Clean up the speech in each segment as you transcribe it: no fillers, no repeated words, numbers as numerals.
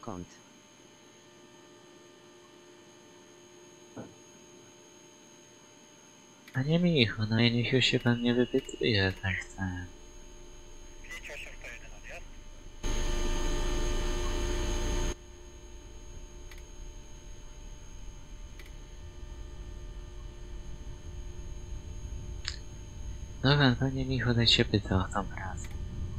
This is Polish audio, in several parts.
Dokąd? Panie Michu, no i niech już się pan nie wypytuje, tak chcę. Dobra, panie Michu, daj się pyta o tą pracę.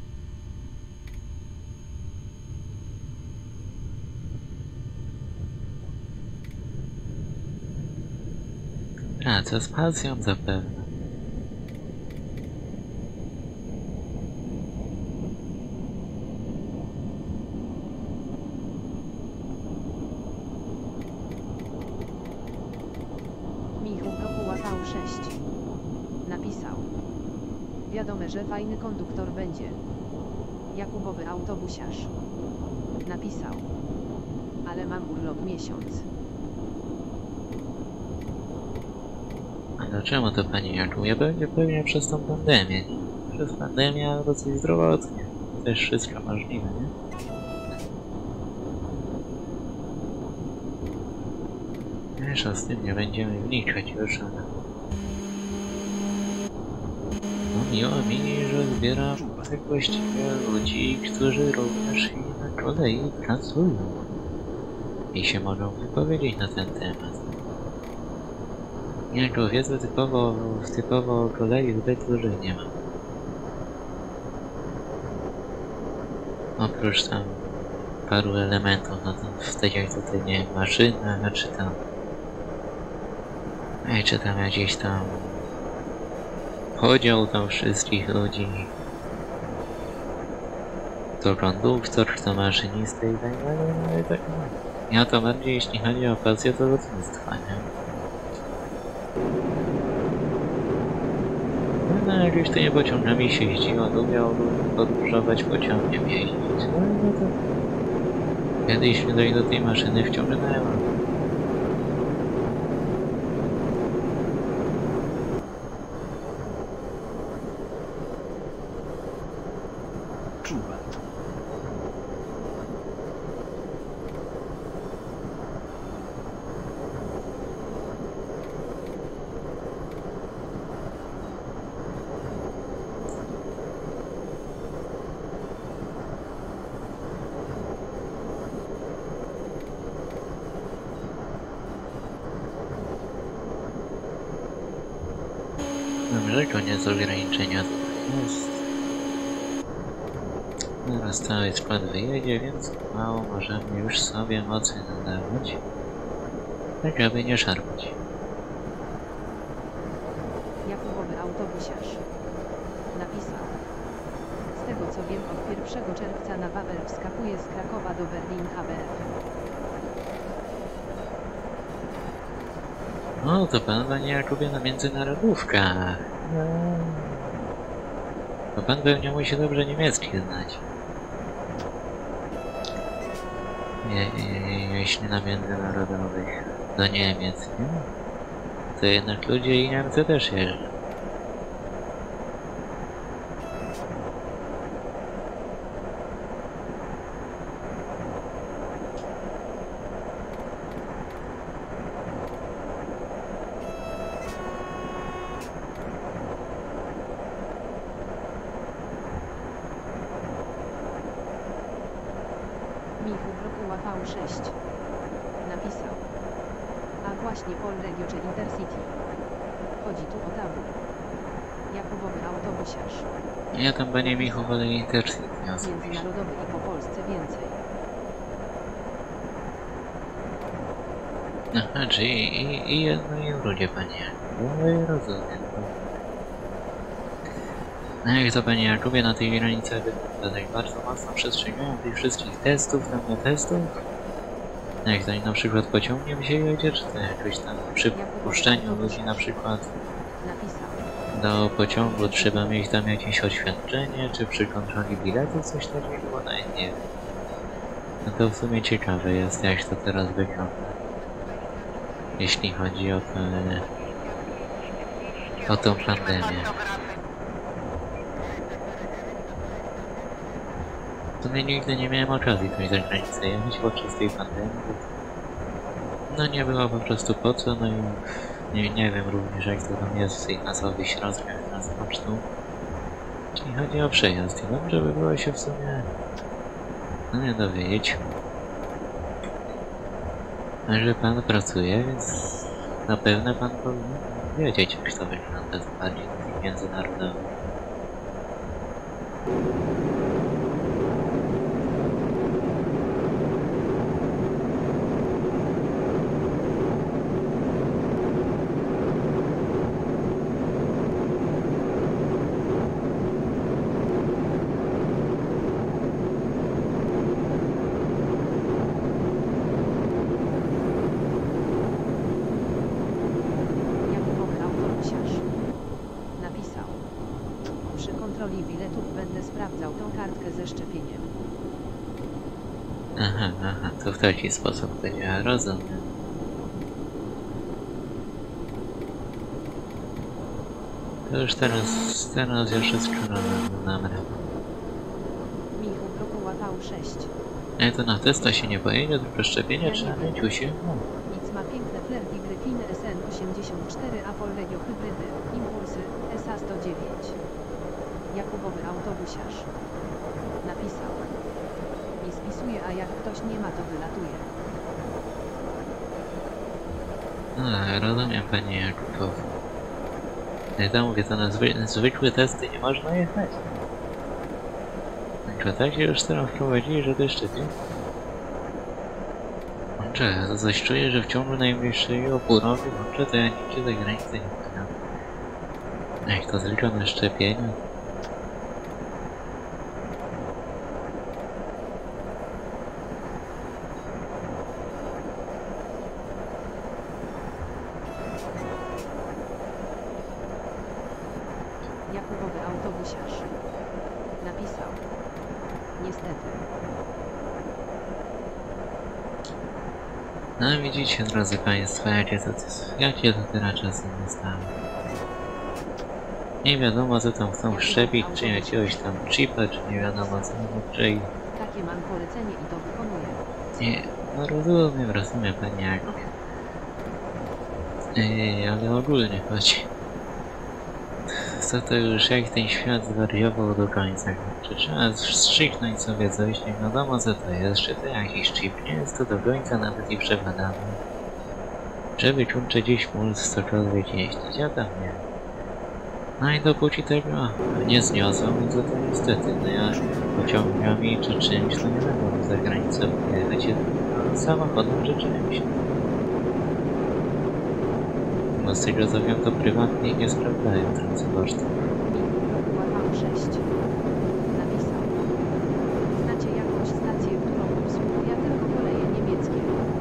Praca z pasją zapewne. Michu Brokuła V6 napisał. Wiadome, że fajny konduktor będzie. Jakubowy autobusiarz napisał. Ale mam urlop miesiąc. A dlaczego to pani Jakubie? Będzie pewnie przez tą pandemię. Przez pandemię albo coś zdrowotnie. Też wszystko możliwe, nie? Wiesz, z tym nie będziemy wnikać już, ale... No miło mi, że zbieram tak właściwie ludzi, którzy również i na kolei pracują. I się mogą wypowiedzieć na ten temat. Jaką wiedzę typowo o kolei zbyt dużo nie mam. Oprócz tam paru elementów, no to tak jak tutaj, nie wiem, maszyna, czy tam... czy tam jakiś tam... podział tam wszystkich ludzi. To konduktor, to maszynista i tak dalej, no i tak dalej. Ja to bardziej, jeśli chodzi o pasję, to lotnictwa, nie? No jakoś to nie pociągami się jeździło, lubiał podróżować pociągiem jeździć. No to... Kiedyś mnie do tej maszyny wciągnęła. Dobrze, koniec ograniczenia tutaj jest. Zaraz cały skład wyjedzie, więc mało możemy już sobie mocy nadawać, tak aby nie szarpać. Jakubowy autobusiarz napisał. Z tego co wiem, od 1 czerwca na Wawel wskakuje z Krakowa do Berlin HBF. No to pan, panie Jakubie, na międzynarodówkach. To pan pewnie musi dobrze niemiecki znać. Jeśli na międzynarodowych do Niemiec, nie? To jednak ludzie i Niemcy też jeżdżą. Michu Brokuła V6 napisał. A właśnie Polregio czy Intercity. Chodzi tu o tabor. Jakubowy autobusiarz. Ja tam, panie Michu, wolę Intercity osobiście. Międzynarodowy i po Polsce więcej. Aha, czyli i jedno i drugie, panie. No i rozumiem. No jak to, panie Jakubie, na tej granicy wygląda tak bardzo mocno przestrzegają tych wszystkich testów, tam nie testów? Jak to na przykład pociągiem się jedzie, czy to jakoś tam przy puszczeniu ludzi na przykład do pociągu trzeba mieć tam jakieś oświadczenie, czy przy kontroli biletu coś takiego, bo nawet nie wiem. No to w sumie ciekawe jest, jak to teraz wygląda. Jeśli chodzi o tą pandemię. W sumie nigdy nie miałem okazji tutaj za granicę jechać podczas tej pandemii, bo no nie było po prostu po co, no i nie wiem również jak to tam jest w tych nasowych środkach transportu. Jeśli chodzi o przejazd, i dobrze by było się w sumie no nie dowiedzieć, że pan pracuje, więc na pewno pan powinien wiedzieć, jak to wygląda z bardziej takich międzynarodowych. Jakubowy autobusiarz napisał: przy kontroli biletów będę sprawdzał tą kartkę ze szczepieniem. Aha, to w taki sposób to działa, rozumiem. To już teraz już wszystko nam Michał Brokuła V6. ale to na testa się nie pojedzie, tylko szczepienie trzeba mieć u siebie. Nic ma piękne flerki Gryfiny SN84 Apol Regio Hybrydy, Impulsy, SA109. Jakubowy autobusiarz napisał: nie spisuje, a jak ktoś nie ma, to wylatuje. Rozumiem, panie Jakubow. Ja tam mówię, to na zwykłe testy nie można jechać. Tylko takie już teraz wprowadzili, że to szczepi. Może, to coś czuję, że w ciągu najbliższego pół roku, może to ja nigdzie za granicę nie pojechałem. Jak to tylko na szczepienie. Jakubowy autobusiarz napisał: niestety. No widzicie, drodzy państwo, jakie to teraz czasy nastały. Nie wiadomo co tam chcą wszczepić, czy jakiegoś tam chipa, czy nie wiadomo co, czyli... Takie mam polecenie i to wykonuję. Nie, no rozumiem panie Jakubie. Ale ogólnie chodzi. Co to już jak ten świat zwariował do końca. Czy trzeba wstrzyknąć sobie coś, nie wiadomo co to jest, czy to jakiś chip, nie jest to do końca nawet i przebadane. Żeby kurczę gdzieś móc cokolwiek jeździć, ja tam nie. No i dopóki tego nie zniosą, no to niestety, no ja pociągami czy czymś, to nie będę za granicę jechać, samochodem czy czymś. Bo z tego co wiem, to prywatnie nie sprawdzają transportu. Michał V6 napisał: znacie jakąś stację, którą obsługuje tylko koleje niemieckie?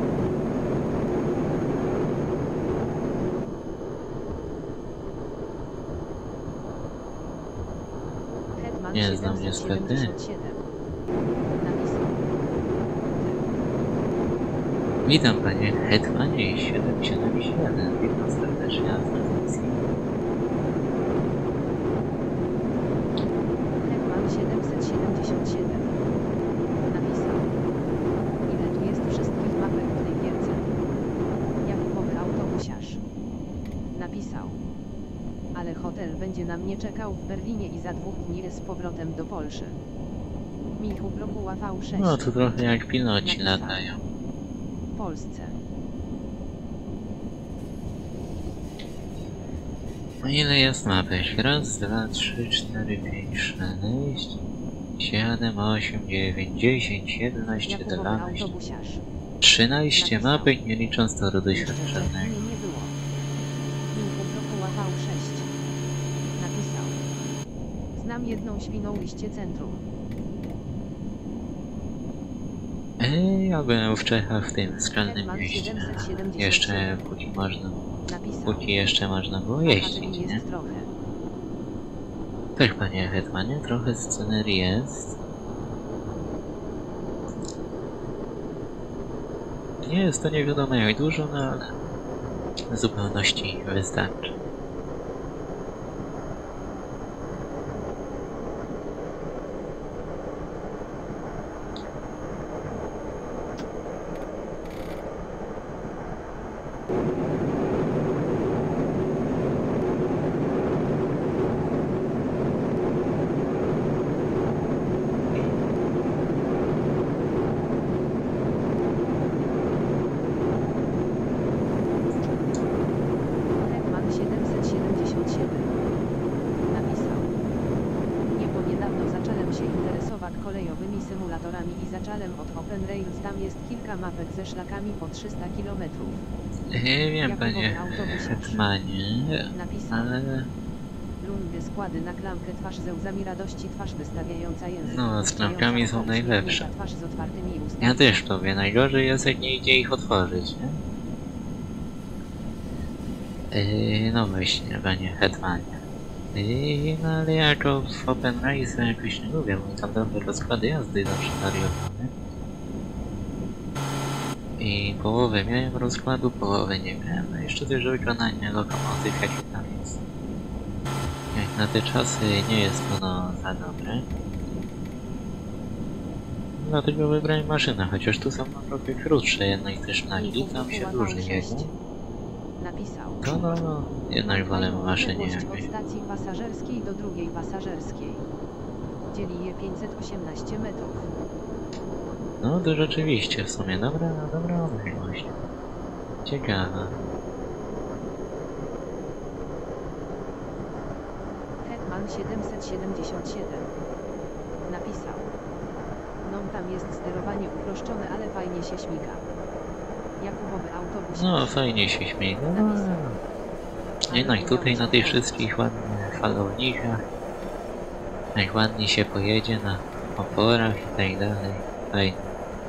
Hetman Nie znam niestety. 777 napisał: Witam panie Hetmanie 777, witam serdecznie na transmisji. Hetman 777 napisał: ile tu jest wszystkich mapek w tej gierce? Jakubowy autobusiarz napisał: ale hotel będzie na mnie czekał w Berlinie i za 2 dni z powrotem do Polszy. Michał Brokuła V6 No to trochę jak piloci napisał: latają. w Polsce. No ile jest mapek? Raz, dwa, trzy, cztery, pięć, sześć, 7, 8, 9, 10, 11, Jakubowy 12, autobusiarz 13 napisał: mapek, nie licząc toru jeszcze doświadczonego. Berliny nie było. Michał Brokuła V6 napisał: znam jedną Świnoujście centrum. Ja byłem w Czechach w tym skalnym Hetman mieście. 777 Jeszcze napisał: póki jeszcze można było Wahaczy jeździć, nie? jest trochę. Tak panie Hetmanie, trochę scenerii jest. Nie jest to nie wiadomo jak dużo, no ale w zupełności wystarczy. tam jest kilka mapek ze szlakami po 300 km. Wiem, panie Hetmanie, Napisał. ale... Lundy składy na klamkę twarz ze łzami radości, twarz wystawiająca język. No, z klamkami są najlepsze. Twarz z otwartymi ustami. Ja też to wie, najgorzej jest jak nie idzie ich otworzyć, nie? No właśnie, panie Hetmanie. No ale jako w Open Race jakoś nie lubię, bo tam dobre rozkłady jazdy zawsze wariowane. I połowę miałem rozkładu, połowę nie miałem. No jeszcze też wykonanie lokomotyw, jakie tam jest. Jak na te czasy nie jest ono za dobre. Dlatego wybrałem maszynę, chociaż tu są trochę krótsze jednak też szlaki, tam się dłużej jedzie. Napisał. To no, jednak wolę maszynie Odległość jakoś. od stacji pasażerskiej do drugiej pasażerskiej. Dzieli je 518 metrów. No to rzeczywiście, w sumie dobra odległość. Ciekawa. Hetman 777 napisał. No tam jest sterowanie uproszczone, ale fajnie się śmiga. Jakubowy autobus. No fajnie się śmieje. No. Jednak tutaj na tych wszystkich ładnych falownikach, jak ładnie się pojedzie na oporach i tak dalej. Fajnie.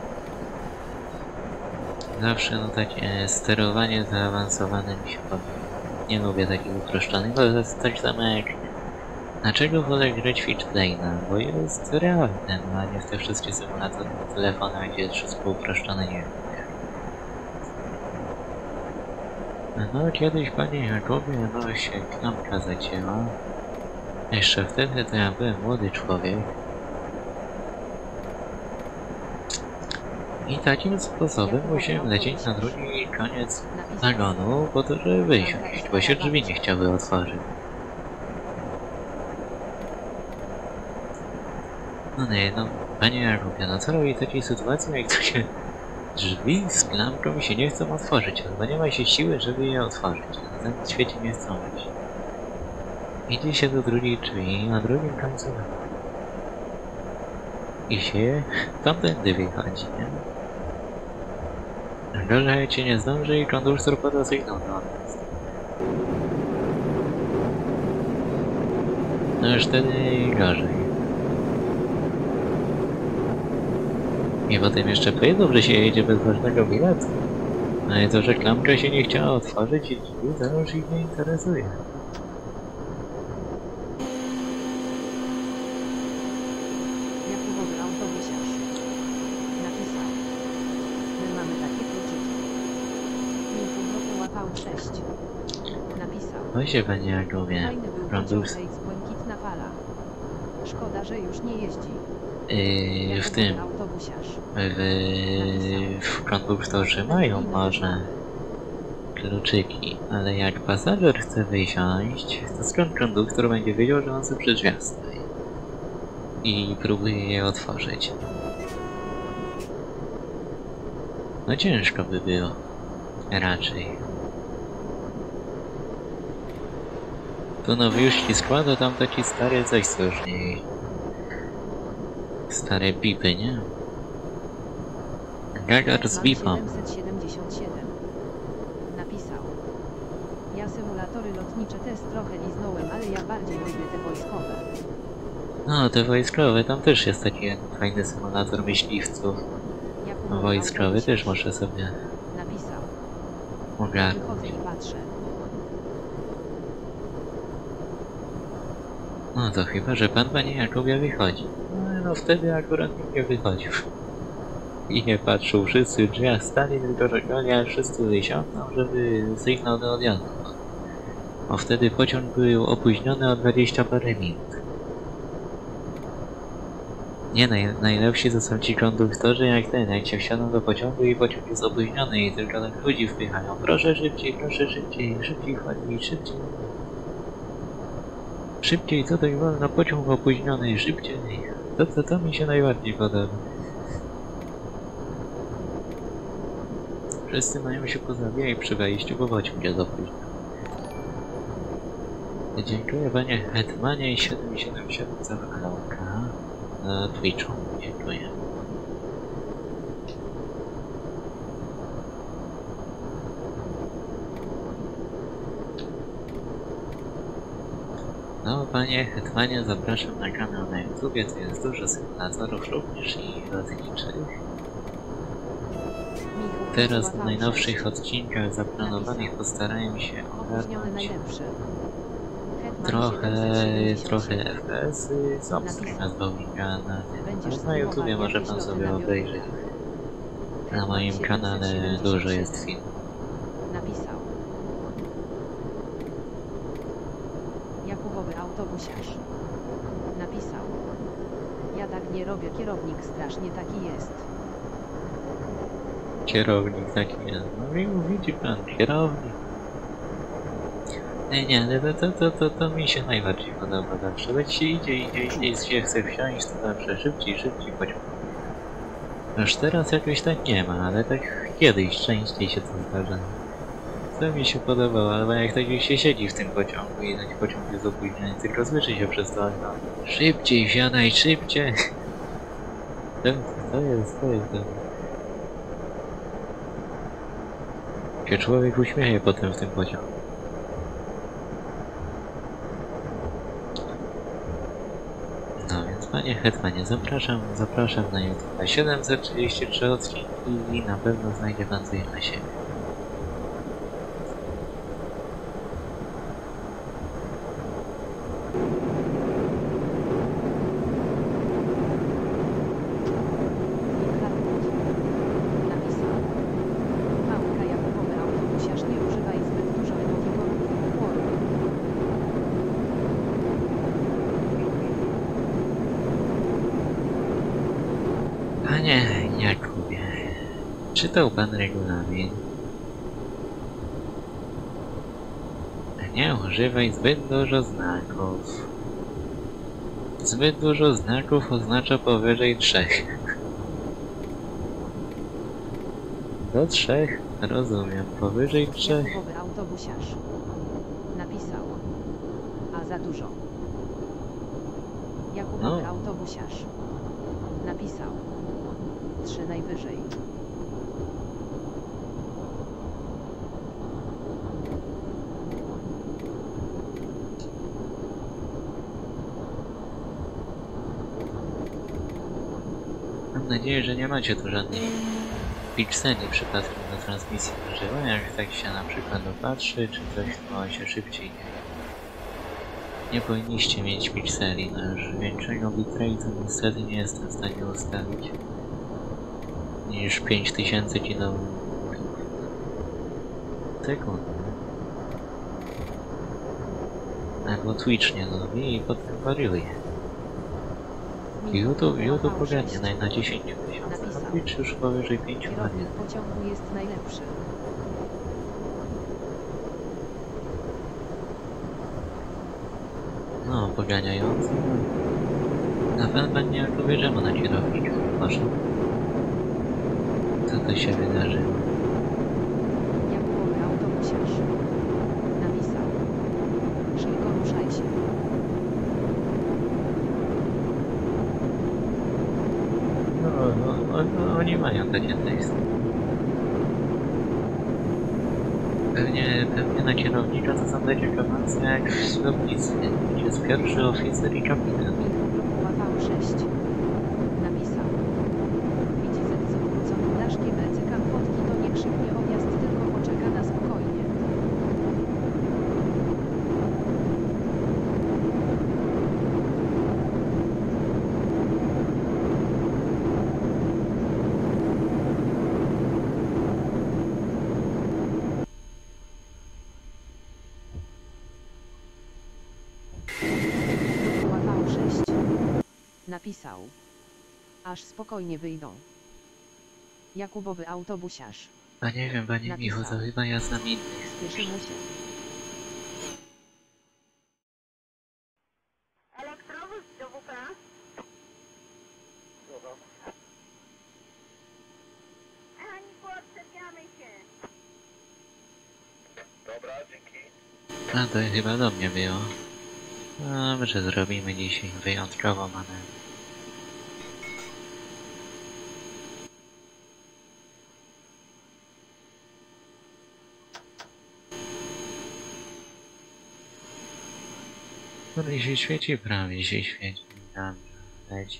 Zawsze no takie sterowanie zaawansowane mi się podoba. Nie lubię takich uproszczonych, bo to jest tak samo jak... Dlaczego wolę grać w Plane'a? Bo jest realne, no a nie w te wszystkie symulatory na telefonach, gdzie jest wszystko uproszczone, nie wiem. No kiedyś, panie Jakubie, no się klamka zacięła. Jeszcze wtedy to ja byłem młody człowiek. I takim sposobem musiałem lecieć na drugi koniec wagonu po to, żeby wysiąść, bo się drzwi nie chciały otworzyć. No nie, no, panie Jakubie, no co robić w takiej sytuacji, jak to się drzwi z klamką się nie chcą otworzyć, albo nie ma się siły, żeby je otworzyć. Na tym świecie nie chcą być. Idzie się do drugiej drzwi, na drugim końcu i się tamtędy wychodzi, nie? Gorzej jak cię nie zdąży i konduktor poda sygnał do nas. No już wtedy gorzej. I potem jeszcze powiedzą, że się jedzie bez ważnego biletu. No i to, że klamka się nie chciała otworzyć i drzwi, to już ich nie interesuje. Jakubowy autobusiarz napisał. My mamy takie kluczyki. Między łapał 6 napisał. Właśnie, panie Jakubie, Fajny był konduktor... pociąg X błękitna fala. Szkoda, że już nie jeździ. w tym... autobusiarz w konduktorzy mają może kluczyki, ale jak pasażer chce wysiąść, to skąd konduktor będzie wiedział, że on sobie przy drzwiach stoi i próbuje je otworzyć? No ciężko by było. Raczej. Tu nowy już ci składa, tam taki stary coś co już nie... Stare pipy, nie? Gagar z bipą. 777 napisał. Ja symulatory lotnicze też trochę liznąłem, ale ja bardziej lubię te wojskowe. No, te wojskowe, tam też jest taki fajny symulator myśliwców. Wojskowy też muszę sobie napisał. ogarnąć. Wychodzę i patrzę. No to chyba, że pan, panie Jakubie, wychodzi. No wtedy akurat nikt nie wychodził. I nie patrzył, wszyscy w drzwiach stali, tylko czekali, aż wszyscy wysiądą, żeby sygnał do odjazdu. Bo wtedy pociąg był opóźniony o 20 parę minut. Nie, najlepsi to są ci konduktorzy jak się wsiadą do pociągu i pociąg jest opóźniony i tylko tak ludzi wpychają. Proszę szybciej, szybciej wchodzić, szybciej. Szybciej, co tak wolno, pociąg opóźniony, szybciej. To mi się najbardziej podoba. Wszyscy mają się pozabijać przy wejściu, bo pociąg jest opóźniony. Dziękuję, panie Hetmanie 777 za wykląka na Twitchu. Dziękuję. No, panie Hetmanie, zapraszam na kanał na YouTubie, tu jest dużo symulatorów również i lotniczych. Michał Teraz w złapał najnowszych 6. odcinkach zaplanowanych Napisał. postarałem się Opóźniony ogarnąć najlepszy. Hetman trochę 777. FPS-y z Napisał. z Bowlinga Będziesz na YouTubie spróbował może jakieś pan loty sobie na obejrzeć. Białego. Na moim Hetman kanale 777. dużo jest filmów. Napisał. Jakubowy autobusiarz. Napisał. Ja tak nie robię, kierownik strasznie taki jest. Kierownik taki jest. No i widzi pan, kierownik. Nie, to mi się najbardziej podoba zawsze. Jak się idzie i się chce wsiąść, to zawsze szybciej pociąg. Aż teraz jakoś tak nie ma, ale tak kiedyś częściej się to zdarza. To mi się podobało, albo jak tak się siedzi w tym pociągu i ten pociąg jest opóźniony, tylko słyszy się przez to okno. Szybciej wsiadaj, szybciej! To jest to. Się człowiek uśmieje potem w tym pociągu. No więc panie Hetmanie, zapraszam na YouTube. 733 odcinki i na pewno znajdzie pan coś dla siebie. Napisał. Małka Jakubowy autobusiarz, nie używaj zbyt dużo emotikonów. Chłoru. Panie Jakubie, czytał pan regulamin? Nie używaj zbyt dużo znaków. Zbyt dużo znaków oznacza powyżej 3. Do 3? Rozumiem. Powyżej 3. Jakubowy autobusiarz. Napisał. A za dużo. Jakubowy No. autobusiarz. Napisał. 3 najwyżej. Mam nadzieję, że nie macie tu żadnych pikseli przypadkiem na transmisji na żywo. Jak tak się na przykład dopatrzy, czy coś to się szybciej dzieje. Nie powinniście mieć pikseli, no już większego bitrate'u niestety nie jestem w stanie ustawić niż 5000 km sekund. Albo Twitch nie lubi i potem wariuje. YouTube ogarnie na 10 tysięcy, a Twitch już powyżej 5 Kierownik wariuje. pociągu jest najlepszy. No, poganiający. Na pewno nie powiedziano na kierowniku, proszę. Co to się wydarzyło? Jakubowy autobusiarz. Napisał. Szybko ruszaj się. No, oni mają takie teksty. Pewnie na kierownika to są takie informacje jak w lotnictwie, gdzie jest pierwszy oficer i kapitan. Michał 6. Napisał. Widzi z odwróconym daszkiem cykam fotki, to nie krzyknie odjazd, tylko poczeka na spokojnie. Łapał 6. Napisał. Aż spokojnie wyjdą. Jakubowy autobusiarz. A nie wiem, panie Napisał. Michu, to chyba ja znam innych. Spieszymy się. Elektrowóz do WP. Aniku, odczepiamy się. Dobra, dzięki. A to chyba do mnie było. Dobrze, zrobimy dzisiaj wyjątkowo manewr. Prawie się świeci, prawie się świeci. Dobrze, leci.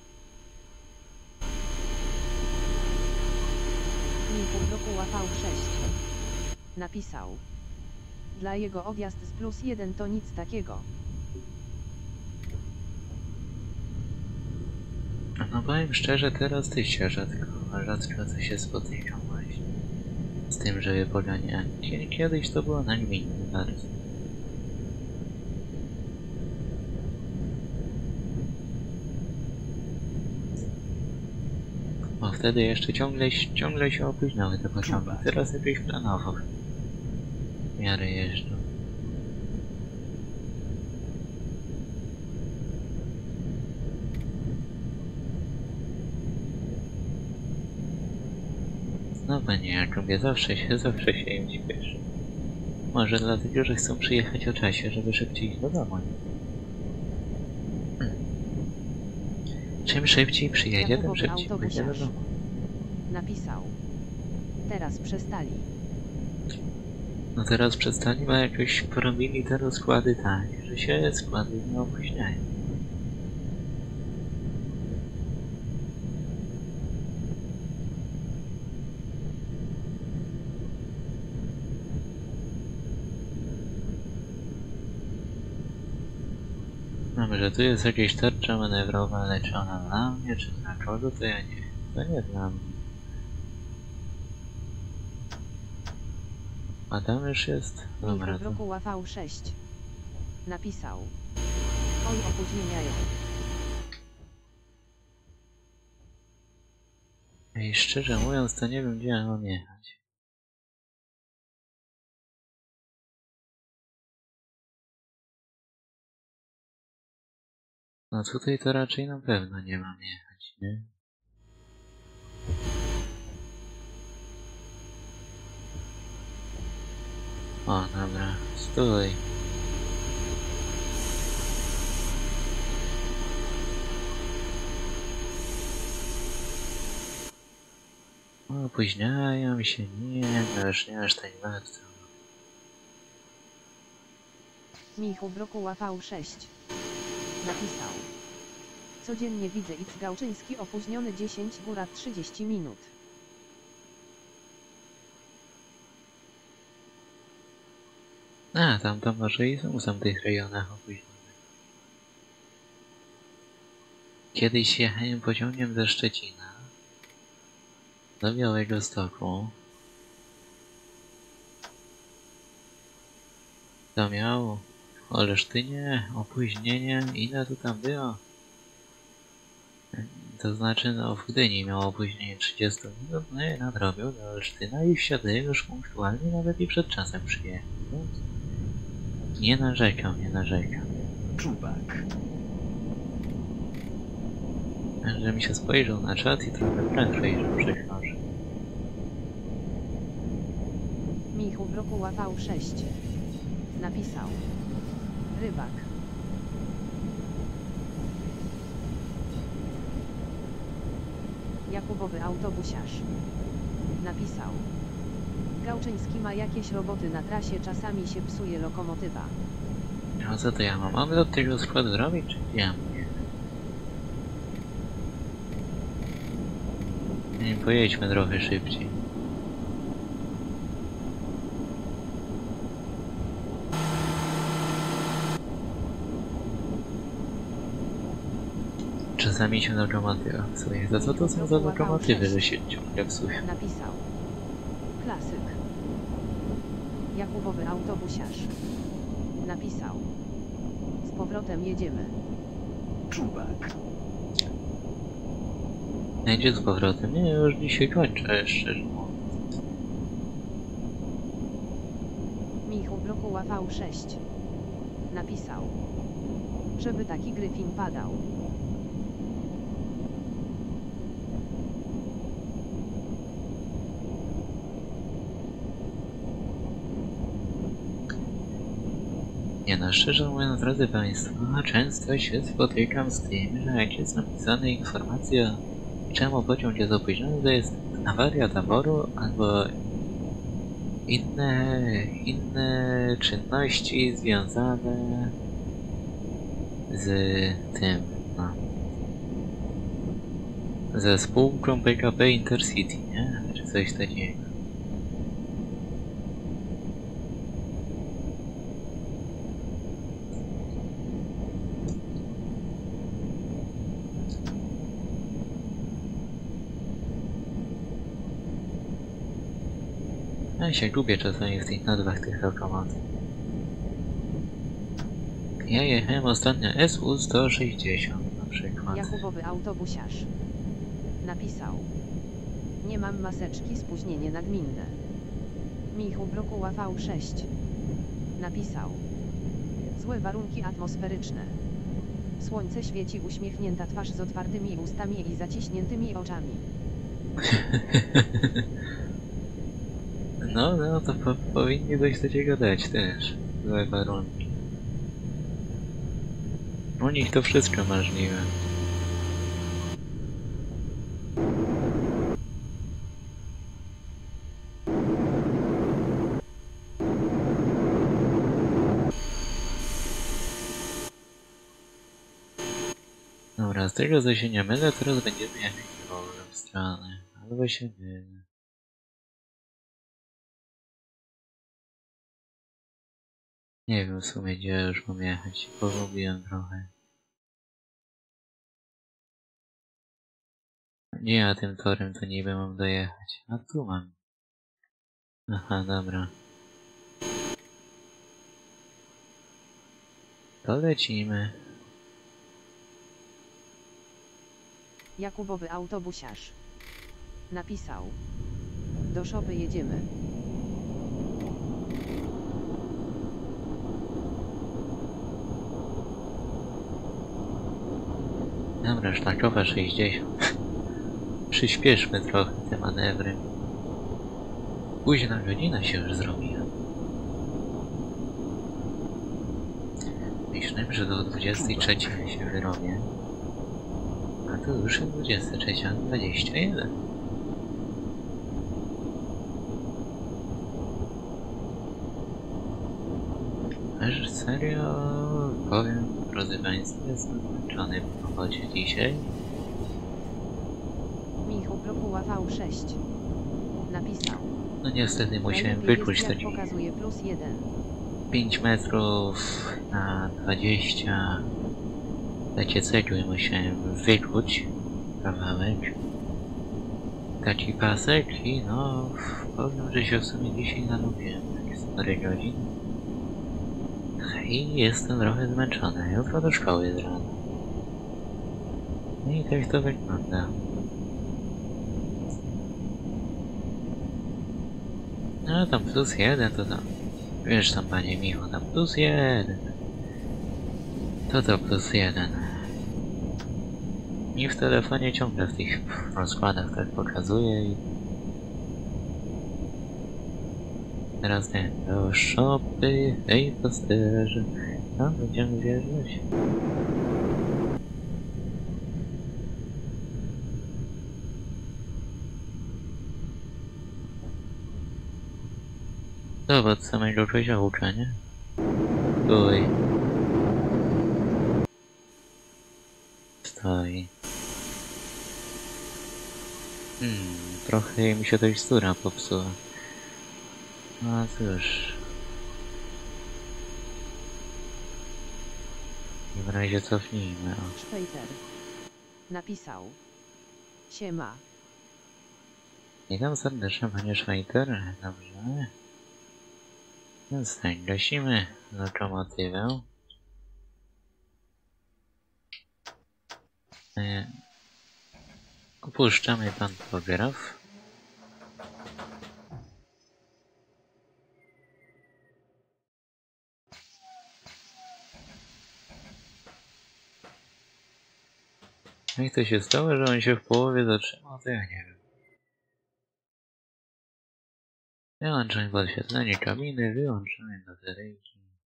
Michu bloku łapał 6. Napisał. Dla jego odjazd z +1 to nic takiego. No powiem szczerze, teraz ty się rzadko co się spotykam właśnie. Z tym, żeby poganiać. Kiedyś to było nagminne bardzo. Bo wtedy jeszcze ciągle się opóźniały te pociągi. Teraz jakoś planowo w miarę jeżdżą. No panie Jakubie, zawsze się im śpieszy. Może dlatego, że chcą przyjechać o czasie, żeby szybciej iść do domu. Czym szybciej przyjedzie, tym szybciej pójdzie do domu. Napisał. Teraz przestali. No teraz przestali, bo jakoś porobili te rozkłady tak, że się składy nie opóźniają. Dobrze, tu jest jakieś tarcza manewrowa, ale czy ona dla mnie, czy dla kogo, to ja nie wiem. To nie dla mnie. A tam już jest. Dobra, Michu to... bloku łapał 6. Napisał. Oj, opóźnieniają. I szczerze mówiąc, to nie wiem, gdzie ja mam jechać. No tutaj to raczej na pewno nie mam jechać, nie? O, dobra, stój. Opóźniają się, nie, to już nie aż tak bardzo. Michu bloku łapał 6. Napisał. Codziennie widzę X Gałczyński opóźniony 10 góra 30 minut. A, tam to może i są w tych rejonach opóźnione. Kiedyś jechałem pociągiem ze Szczecina do Białegostoku. To miał w Olsztynie opóźnienie, ile to tam było? To znaczy, no w Gdyni miał opóźnienie 30 minut, no i nadrobił do Olsztyna i wsiadł już punktualnie, nawet i przed czasem przyjechał. Nie narzekam, nie narzekam. Czubak. Że mi się spojrzał na czat i trochę prędzej, że przekrąży. Michu bloku łapał 6. Napisał. Rybak. Jakubowy autobusiarz. Napisał. Gałczyński ma jakieś roboty na trasie, czasami się psuje lokomotywa. A co to ja mam? Mam do tego składu robić, czy ja mówię? Nie, pojedźmy trochę szybciej. Czasami się lokomotywa psuje. Za co to są za lokomotywy, że się ciągle psują? Napisał. Klasyk. Jakubowy autobusiarz. Napisał. Z powrotem jedziemy. Czubak. Jedzie z powrotem. Nie, już dzisiaj kończę, szczerze mówiąc. Michu bloku łapał 6. Napisał. Żeby taki gryfin padał. Nie no, szczerze mówiąc, drodzy Państwo, często się spotykam z tym, że jak jest napisane informacja, czemu pociąg jest opóźniony, to jest awaria taboru albo inne czynności związane z tym, no. Ze spółką PKP Intercity, nie? Czy coś takiego. Ja się gubię czasami w tych nazwach tych lokomotyw. Ja jechałem ostatnio SU-160 na przykład. Jakubowy autobusiarz. Napisał. Nie mam maseczki, spóźnienie nagminne. Michu Brokuła V6. Napisał. Złe warunki atmosferyczne. Słońce świeci, uśmiechnięta twarz z otwartymi ustami i zaciśniętymi oczami. No to powinni coś takiego dać też. Złe warunki. U nich to wszystko możliwe. Dobra, z tego co się nie mylę, teraz będziemy jechać w drugą stronę. Albo się mylę. Nie wiem w sumie gdzie już mam jechać. Pogubiłem trochę. Nie, ja tym torem to niby mam dojechać. A tu mam. Aha, dobra. To lecimy. Jakubowy autobusiarz. Napisał. Do szopy jedziemy. Dobra, szlakowa 60. Przyspieszmy trochę te manewry. Późna godzina się już zrobiła. Myślałem, że do 23 się wyrobię. A to już jest 23:21. Aż serio powiem, drodzy Państwo, jestem zmęczony po robocie dzisiaj. Michu Brokuła V6. Napisał. No niestety musiałem Najlepiej wykluć jest, te jak pokazuje +1. 5 metrów na 20. Takie cegły musiałem wykluć kawałek. Taki pasek i no powiem, że się w sumie dzisiaj nalubiłem. Takie 4 godziny. I jestem trochę zmęczony. Jutro do szkoły z rana. No i tak to wygląda. No tam +1 to tam. Wiesz tam panie Michu, tam +1. To +1. Mi w telefonie ciągle w tych rozkładach tak pokazuje i... Teraz ten, do szopy, hej pasterze. No, będziemy wjeżdżać. To od samego koziołka, nie? Stój. Stoi. Trochę mi się tekstura popsuła. No cóż. W razie cofnijmy. O. Szpejter. Napisał. Siema. Witam serdecznie panie Schweiter. Dobrze. Więc tak, gasimy lokomotywę. Opuszczamy pantograf. Jak to się stało, że on się w połowie zatrzymał, to ja nie wiem. Wyłączamy podświetlenie kabiny, wyłączamy bateryjki.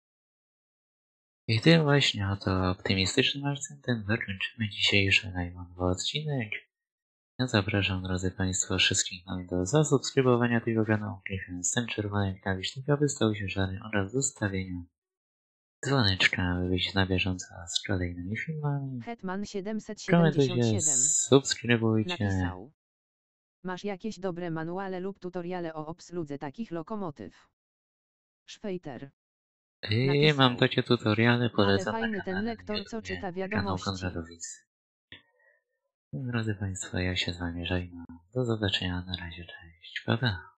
I tym właśnie oto optymistycznym akcentem zakończymy dzisiejszy live'owy odcinek. Ja zapraszam, drodzy Państwo, wszystkich do zasubskrybowania tego kanału, klikając ten czerwony klawisz, aby stał się szary oraz zostawienia dzwoneczka, by być na bieżąco z kolejnymi filmami. Hetman Komentujcie, 777 subskrybujcie. napisał. Masz jakieś dobre manuale lub tutoriale o obsłudze takich lokomotyw? Szwejter. I napisał. mam takie tutoriale, Ale polecam na fajny ten kanale lektor, na co YouTubie, czyta kanał wiadomości. Konradowic. Drodzy Państwo, ja się z Wami żegnam. Do zobaczenia, na razie, cześć, pa pa.